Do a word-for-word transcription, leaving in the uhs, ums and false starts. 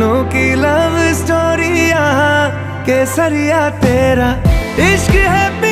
सपनों की love story यहाँ केसरिया तेरा इश्क है।